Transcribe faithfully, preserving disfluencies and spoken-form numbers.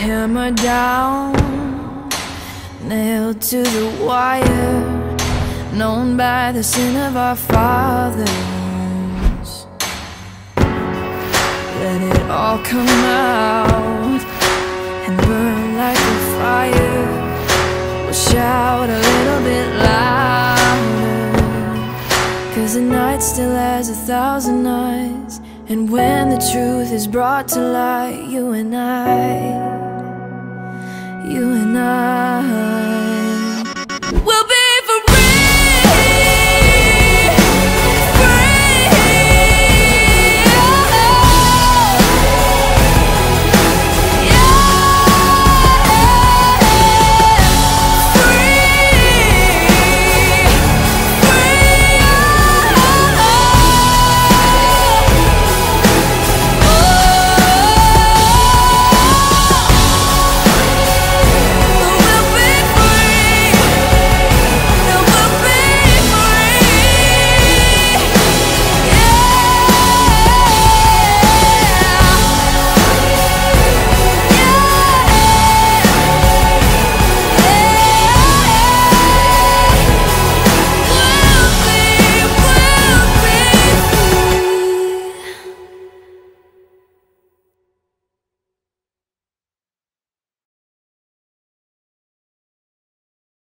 hammered down, nailed to the wire, known by the sin of our fathers. Let it all come out and burn like a fire. We'll shout a little bit louder, 'cause the night still has a thousand eyes. And when the truth is brought to light, you and I, you and